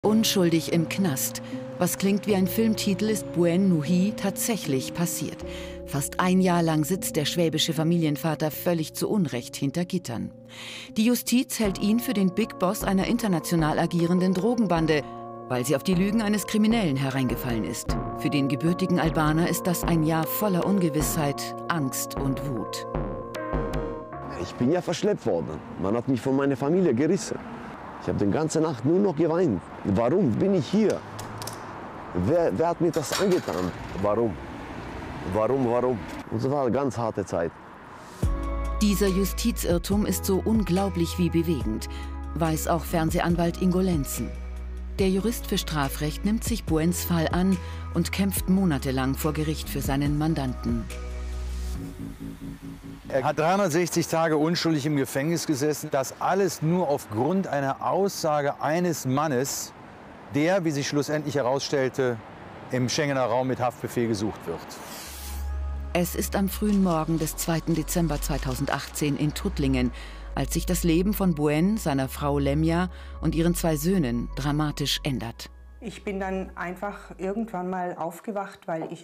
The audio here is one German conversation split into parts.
Unschuldig im Knast. Was klingt wie ein Filmtitel, ist Buen Nuhi tatsächlich passiert. Fast ein Jahr lang sitzt der schwäbische Familienvater völlig zu Unrecht hinter Gittern. Die Justiz hält ihn für den Big Boss einer international agierenden Drogenbande, weil sie auf die Lügen eines Kriminellen hereingefallen ist. Für den gebürtigen Albaner ist das ein Jahr voller Ungewissheit, Angst und Wut. Ich bin ja verschleppt worden. Man hat mich von meiner Familie gerissen. Ich habe die ganze Nacht nur noch geweint. Warum bin ich hier? Wer hat mir das angetan? Warum? Warum? Und das war eine ganz harte Zeit. Dieser Justizirrtum ist so unglaublich wie bewegend, weiß auch Fernsehanwalt Ingo Lenzen. Der Jurist für Strafrecht nimmt sich Buens Fall an und kämpft monatelang vor Gericht für seinen Mandanten. Er hat 360 Tage unschuldig im Gefängnis gesessen. Das alles nur aufgrund einer Aussage eines Mannes, der, wie sich schlussendlich herausstellte, im Schengener Raum mit Haftbefehl gesucht wird. Es ist am frühen Morgen des 2. Dezember 2018 in Tuttlingen, als sich das Leben von Buen, seiner Frau Lemja und ihren 2 Söhnen dramatisch ändert. Ich bin dann einfach irgendwann mal aufgewacht, weil ich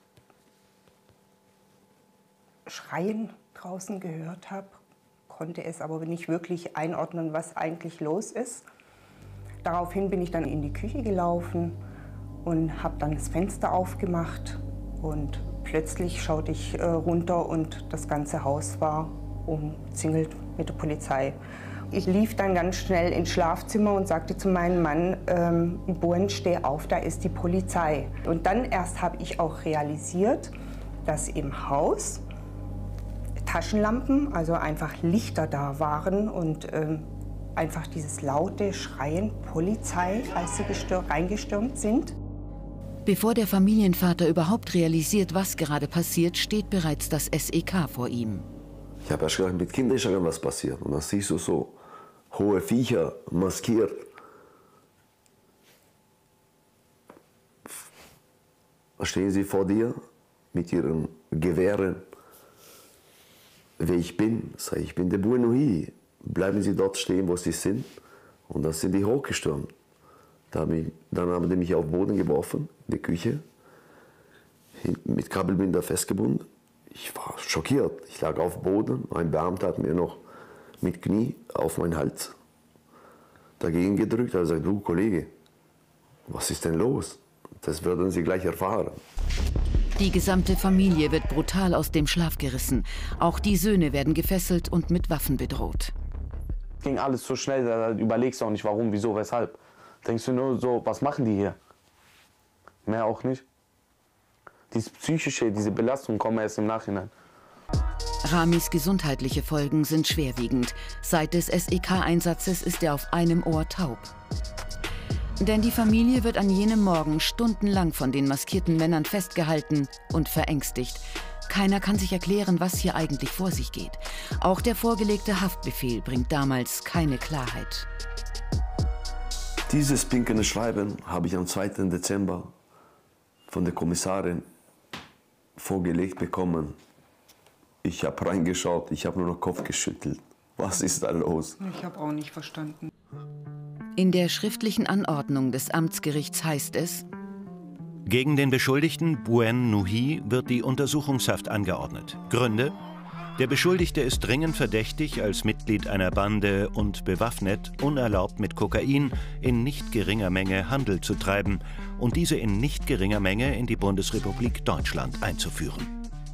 Schreien draußen gehört habe, konnte es aber nicht wirklich einordnen, was eigentlich los ist. Daraufhin bin ich dann in die Küche gelaufen und habe dann das Fenster aufgemacht und plötzlich schaute ich runter und das ganze Haus war umzingelt mit der Polizei. Ich lief dann ganz schnell ins Schlafzimmer und sagte zu meinem Mann, Buen, steh auf, da ist die Polizei. Und dann erst habe ich auch realisiert, dass im Haus Taschenlampen, also einfach Lichter da waren und einfach dieses laute Schreien Polizei, als sie reingestürmt sind. Bevor der Familienvater überhaupt realisiert, was gerade passiert, steht bereits das SEK vor ihm. Ich habe erst gedacht, mit Kindern ist irgendwas passiert. Und dann siehst du so hohe Viecher, maskiert. Da stehen sie vor dir mit ihren Gewehren. Wer ich bin, sage ich bin der Buen Nuhi. Bleiben Sie dort stehen, wo Sie sind. Und dann sind die hochgestürmt. Dann haben die mich auf den Boden geworfen, in die Küche, mit Kabelbinder festgebunden. Ich war schockiert. Ich lag auf dem Boden. Ein Beamter hat mir noch mit Knie auf meinen Hals dagegen gedrückt. Er hat gesagt, du Kollege, was ist denn los? Das werden Sie gleich erfahren. Die gesamte Familie wird brutal aus dem Schlaf gerissen. Auch die Söhne werden gefesselt und mit Waffen bedroht. Es ging alles so schnell, da überlegst du auch nicht, warum, wieso, weshalb. Denkst du nur so, was machen die hier? Mehr auch nicht. Dieses Psychische, diese Belastung kommen erst im Nachhinein. Ramis gesundheitliche Folgen sind schwerwiegend. Seit des SEK-Einsatzes ist er auf einem Ohr taub. Denn die Familie wird an jenem Morgen stundenlang von den maskierten Männern festgehalten und verängstigt. Keiner kann sich erklären, was hier eigentlich vor sich geht. Auch der vorgelegte Haftbefehl bringt damals keine Klarheit. Dieses pinkende Schreiben habe ich am 2. Dezember von der Kommissarin vorgelegt bekommen. Ich habe reingeschaut, ich habe nur noch Kopf geschüttelt. Was ist da los? Ich habe auch nicht verstanden. In der schriftlichen Anordnung des Amtsgerichts heißt es: Gegen den Beschuldigten Buen Nuhi wird die Untersuchungshaft angeordnet. Gründe: Der Beschuldigte ist dringend verdächtig, als Mitglied einer Bande und bewaffnet, unerlaubt mit Kokain in nicht geringer Menge Handel zu treiben und diese in nicht geringer Menge in die Bundesrepublik Deutschland einzuführen.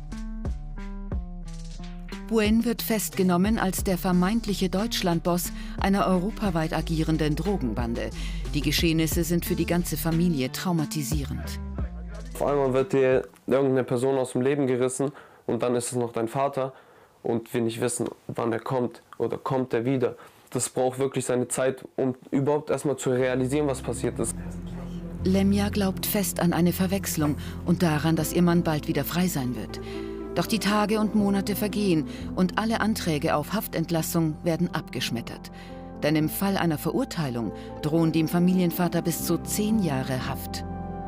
Buen wird festgenommen als der vermeintliche Deutschlandboss einer europaweit agierenden Drogenbande. Die Geschehnisse sind für die ganze Familie traumatisierend. Auf einmal wird dir irgendeine Person aus dem Leben gerissen und dann ist es noch dein Vater und wir nicht wissen, wann er kommt oder kommt er wieder. Das braucht wirklich seine Zeit, um überhaupt erstmal zu realisieren, was passiert ist. Lemja glaubt fest an eine Verwechslung und daran, dass ihr Mann bald wieder frei sein wird. Doch die Tage und Monate vergehen und alle Anträge auf Haftentlassung werden abgeschmettert. Denn im Fall einer Verurteilung drohen dem Familienvater bis zu 10 Jahre Haft.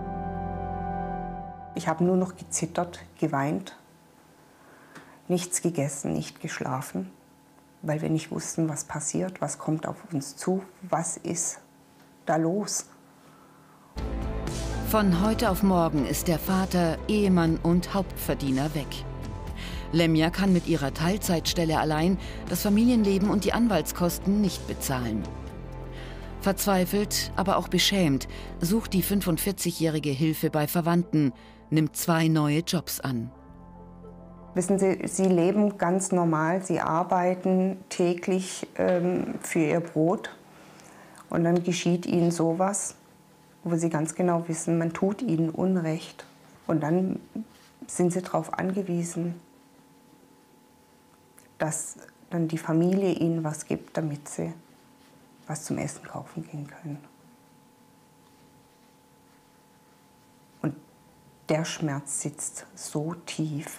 Ich habe nur noch gezittert, geweint, nichts gegessen, nicht geschlafen, weil wir nicht wussten, was passiert, was kommt auf uns zu, was ist da los. Von heute auf morgen ist der Vater, Ehemann und Hauptverdiener weg. Lemja kann mit ihrer Teilzeitstelle allein das Familienleben und die Anwaltskosten nicht bezahlen. Verzweifelt, aber auch beschämt, sucht die 45-Jährige Hilfe bei Verwandten, nimmt 2 neue Jobs an. Wissen Sie, sie leben ganz normal, sie arbeiten täglich für ihr Brot und dann geschieht ihnen sowas, wo sie ganz genau wissen, man tut ihnen Unrecht. Und dann sind sie darauf angewiesen, dass dann die Familie ihnen was gibt, damit sie was zum Essen kaufen gehen können. Und der Schmerz sitzt so tief.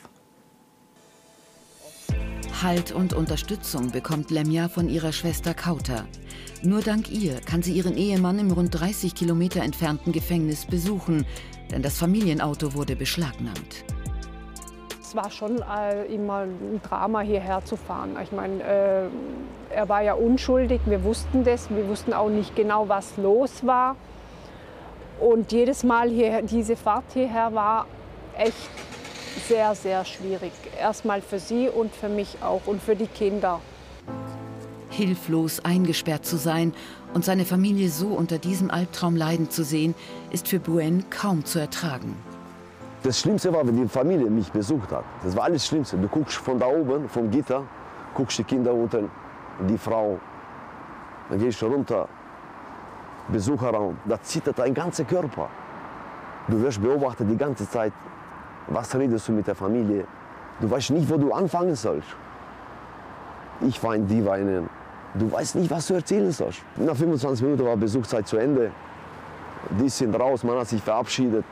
Halt und Unterstützung bekommt Lemja von ihrer Schwester Kauter. Nur dank ihr kann sie ihren Ehemann im rund 30 Kilometer entfernten Gefängnis besuchen, denn das Familienauto wurde beschlagnahmt. Es war schon immer ein Drama, hierher zu fahren. Ich meine, er war ja unschuldig, wir wussten das. Wir wussten auch nicht genau, was los war. Und jedes Mal diese Fahrt hierher war echt sehr, sehr schwierig. Erstmal für sie und für mich auch und für die Kinder. Hilflos eingesperrt zu sein und seine Familie so unter diesem Albtraum leiden zu sehen, ist für Buen kaum zu ertragen. Das Schlimmste war, wenn die Familie mich besucht hat. Das war alles das Schlimmste. Du guckst von da oben, vom Gitter, guckst die Kinder unten, die Frau. Dann gehst du runter, Besucherraum. Da zittert dein ganzer Körper. Du wirst beobachtet die ganze Zeit. Was redest du mit der Familie? Du weißt nicht, wo du anfangen sollst. Ich weine, die weinen. Du weißt nicht, was du erzählen sollst. Nach 25 Minuten war Besuchszeit zu Ende. Die sind raus, man hat sich verabschiedet.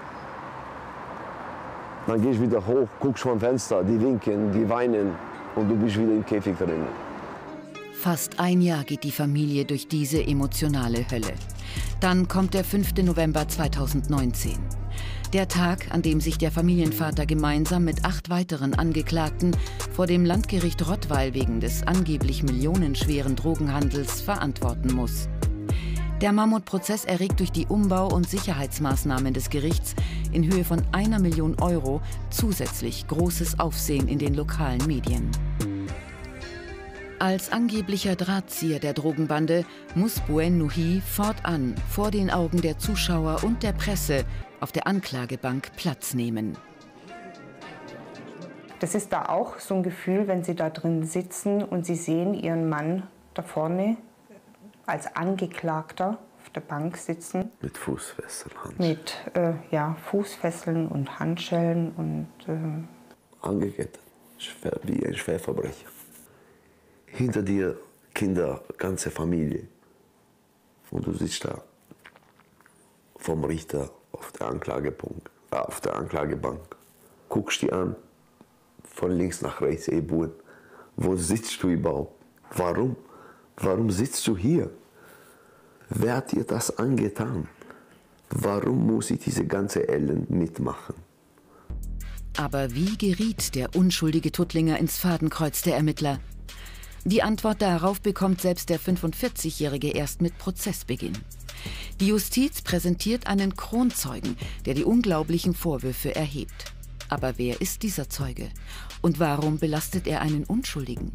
Dann gehst du wieder hoch, guckst vom Fenster, die winken, die weinen und du bist wieder im Käfig drin. Fast ein Jahr geht die Familie durch diese emotionale Hölle. Dann kommt der 5. November 2019. Der Tag, an dem sich der Familienvater gemeinsam mit 8 weiteren Angeklagten vor dem Landgericht Rottweil wegen des angeblich millionenschweren Drogenhandels verantworten muss. Der Mammutprozess erregt durch die Umbau- und Sicherheitsmaßnahmen des Gerichts in Höhe von 1 Million Euro zusätzlich großes Aufsehen in den lokalen Medien. Als angeblicher Drahtzieher der Drogenbande muss Buen Nuhi fortan vor den Augen der Zuschauer und der Presse auf der Anklagebank Platz nehmen. Das ist da auch so ein Gefühl, wenn Sie da drin sitzen und Sie sehen Ihren Mann da vorne als Angeklagter auf der Bank sitzen. Mit Fußfesseln, Mit Fußfesseln und Handschellen und angekettet, wie ein Schwerverbrecher. Hinter dir Kinder, ganze Familie. Und du sitzt da vom Richter auf der Anklagebank. Guckst die an, von links nach rechts, Buen. Wo sitzt du überhaupt? Warum? Warum sitzt du hier? Wer hat dir das angetan? Warum muss ich diese ganze Elend mitmachen? Aber wie geriet der unschuldige Tuttlinger ins Fadenkreuz der Ermittler? Die Antwort darauf bekommt selbst der 45-Jährige erst mit Prozessbeginn. Die Justiz präsentiert einen Kronzeugen, der die unglaublichen Vorwürfe erhebt. Aber wer ist dieser Zeuge? Und warum belastet er einen Unschuldigen?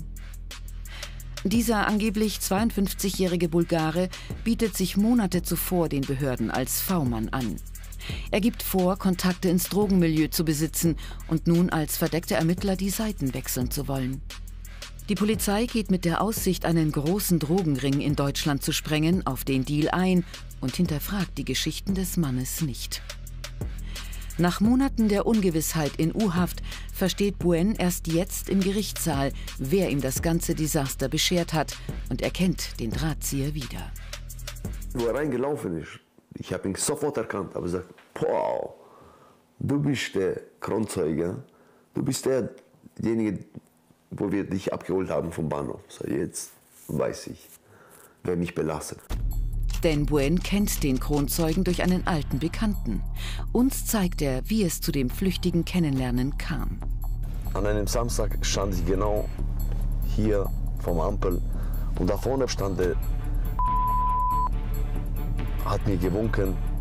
Dieser angeblich 52-jährige Bulgare bietet sich Monate zuvor den Behörden als V-Mann an. Er gibt vor, Kontakte ins Drogenmilieu zu besitzen und nun als verdeckter Ermittler die Seiten wechseln zu wollen. Die Polizei geht mit der Aussicht, einen großen Drogenring in Deutschland zu sprengen, auf den Deal ein und hinterfragt die Geschichten des Mannes nicht. Nach Monaten der Ungewissheit in U-Haft versteht Buen erst jetzt im Gerichtssaal, wer ihm das ganze Desaster beschert hat, und erkennt den Drahtzieher wieder. Wo er reingelaufen ist, ich habe ihn sofort erkannt, habe gesagt, wow, du bist der Kronzeuge, du bist derjenige, wo wir dich abgeholt haben vom Bahnhof. So, jetzt weiß ich, wer mich belastet. Denn Buen kennt den Kronzeugen durch einen alten Bekannten. Uns zeigt er, wie es zu dem flüchtigen Kennenlernen kam. An einem Samstag stand ich genau hier vom Ampel und da vorne stand der, hat mir gewunken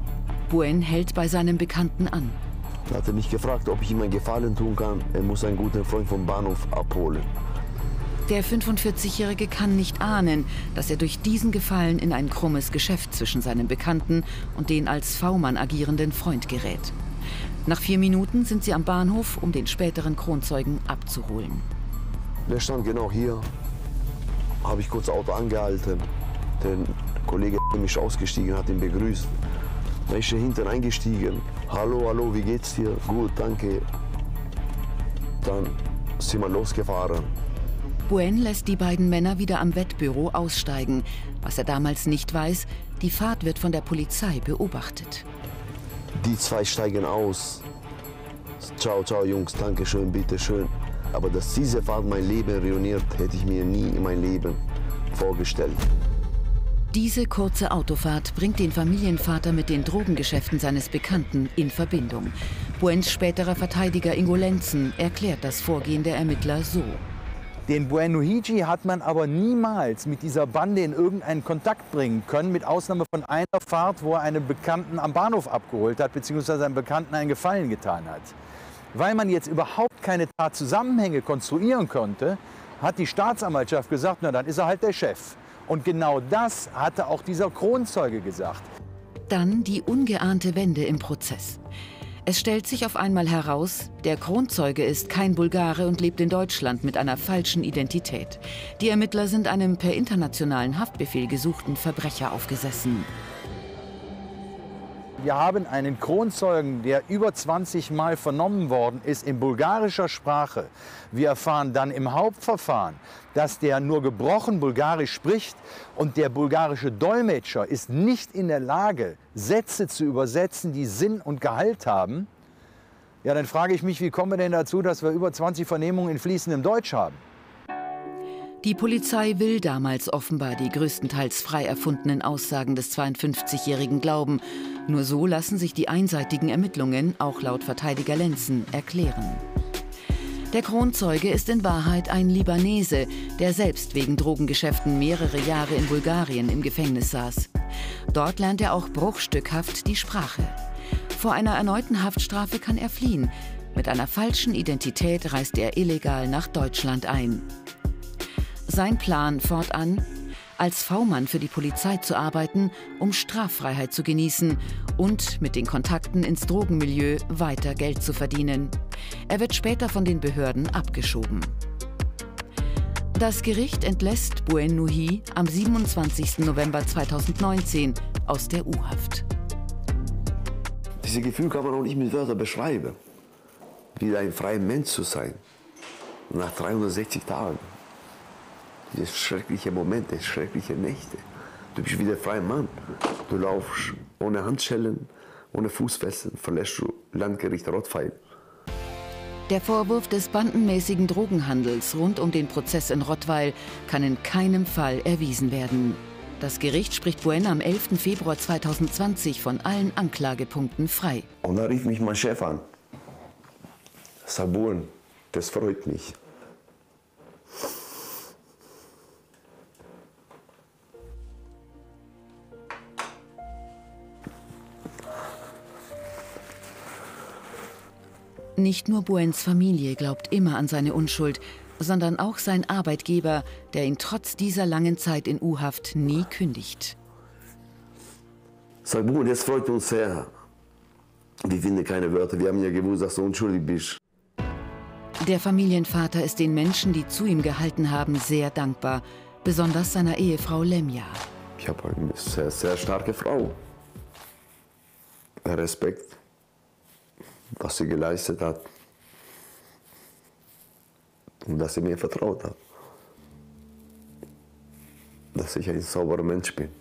Buen hält bei seinem Bekannten an. Er hatte mich gefragt, ob ich ihm einen Gefallen tun kann. Er muss einen guten Freund vom Bahnhof abholen. Der 45-Jährige kann nicht ahnen, dass er durch diesen Gefallen in ein krummes Geschäft zwischen seinem Bekannten und den als V-Mann agierenden Freund gerät. Nach 4 Minuten sind sie am Bahnhof, um den späteren Kronzeugen abzuholen. Der stand genau hier. Habe ich kurz das Auto angehalten. Der Kollege ist ausgestiegen, hat ihn begrüßt. Da ist er hinten eingestiegen. Hallo, hallo, wie geht's dir? Gut, danke. Dann sind wir losgefahren. Buen lässt die beiden Männer wieder am Wettbüro aussteigen. Was er damals nicht weiß, die Fahrt wird von der Polizei beobachtet. Die 2 steigen aus. Ciao, ciao, Jungs, danke schön, bitte schön. Aber dass diese Fahrt mein Leben ruiniert, hätte ich mir nie in meinem Leben vorgestellt. Diese kurze Autofahrt bringt den Familienvater mit den Drogengeschäften seines Bekannten in Verbindung. Buens späterer Verteidiger Ingo Lenzen erklärt das Vorgehen der Ermittler so. Den Buen Nuhiji hat man aber niemals mit dieser Bande in irgendeinen Kontakt bringen können, mit Ausnahme von einer Fahrt, wo er einen Bekannten am Bahnhof abgeholt hat, beziehungsweise einem Bekannten einen Gefallen getan hat. Weil man jetzt überhaupt keine Tatzusammenhänge konstruieren konnte, hat die Staatsanwaltschaft gesagt, na dann ist er halt der Chef. Und genau das hatte auch dieser Kronzeuge gesagt. Dann die ungeahnte Wende im Prozess. Es stellt sich auf einmal heraus, der Kronzeuge ist kein Bulgare und lebt in Deutschland mit einer falschen Identität. Die Ermittler sind einem per internationalen Haftbefehl gesuchten Verbrecher aufgesessen. Wir haben einen Kronzeugen, der über 20 Mal vernommen worden ist in bulgarischer Sprache. Wir erfahren dann im Hauptverfahren, dass der nur gebrochen Bulgarisch spricht und der bulgarische Dolmetscher ist nicht in der Lage, Sätze zu übersetzen, die Sinn und Gehalt haben. Ja, dann frage ich mich, wie kommen wir denn dazu, dass wir über 20 Vernehmungen in fließendem Deutsch haben? Die Polizei will damals offenbar die größtenteils frei erfundenen Aussagen des 52-Jährigen glauben. Nur so lassen sich die einseitigen Ermittlungen, auch laut Verteidiger Lenzen, erklären. Der Kronzeuge ist in Wahrheit ein Libanese, der selbst wegen Drogengeschäften mehrere Jahre in Bulgarien im Gefängnis saß. Dort lernt er auch bruchstückhaft die Sprache. Vor einer erneuten Haftstrafe kann er fliehen. Mit einer falschen Identität reist er illegal nach Deutschland ein. Sein Plan fortan: als V-Mann für die Polizei zu arbeiten, um Straffreiheit zu genießen und mit den Kontakten ins Drogenmilieu weiter Geld zu verdienen. Er wird später von den Behörden abgeschoben. Das Gericht entlässt Buen Nuhi am 27. November 2019 aus der U-Haft. Dieses Gefühl kann man auch nicht mit Wörtern beschreiben. Wieder ein freier Mensch zu sein. Nach 360 Tagen. Diese schrecklichen Momente, schreckliche Nächte. Du bist wieder ein freier Mann. Du laufst ohne Handschellen, ohne Fußfesseln, verlässt du Landgericht Rottweil. Der Vorwurf des bandenmäßigen Drogenhandels rund um den Prozess in Rottweil kann in keinem Fall erwiesen werden. Das Gericht spricht Buen am 11. Februar 2020 von allen Anklagepunkten frei. Und da rief mich mein Chef an. Buen, das freut mich. Nicht nur Buens Familie glaubt immer an seine Unschuld, sondern auch sein Arbeitgeber, der ihn trotz dieser langen Zeit in U-Haft nie kündigt. Buen, das freut uns sehr. Wir finden keine Wörter, wir haben ja gewusst, dass du unschuldig bist. Der Familienvater ist den Menschen, die zu ihm gehalten haben, sehr dankbar, besonders seiner Ehefrau Lemja. Ich habe eine sehr, sehr starke Frau. Respekt, was sie geleistet hat und dass sie mir vertraut hat, dass ich ein sauberer Mensch bin,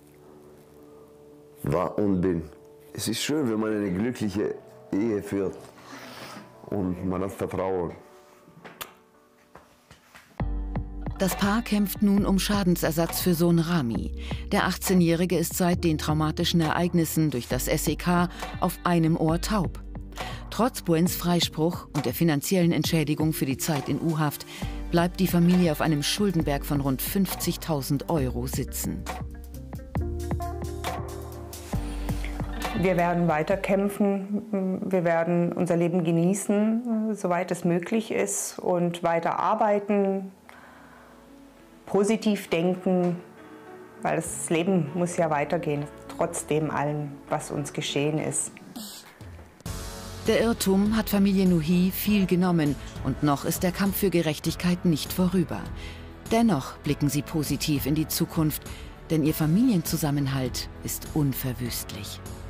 war und bin. Es ist schön, wenn man eine glückliche Ehe führt und man hat Vertrauen. Das Paar kämpft nun um Schadensersatz für Sohn Rami. Der 18-Jährige ist seit den traumatischen Ereignissen durch das SEK auf einem Ohr taub. Trotz Buens Freispruch und der finanziellen Entschädigung für die Zeit in U-Haft bleibt die Familie auf einem Schuldenberg von rund 50.000 € sitzen. Wir werden weiter kämpfen, wir werden unser Leben genießen, soweit es möglich ist, und weiter arbeiten, positiv denken, weil das Leben muss ja weitergehen, trotzdem allem, was uns geschehen ist. Der Irrtum hat Familie Nouhi viel genommen und noch ist der Kampf für Gerechtigkeit nicht vorüber. Dennoch blicken sie positiv in die Zukunft, denn ihr Familienzusammenhalt ist unverwüstlich.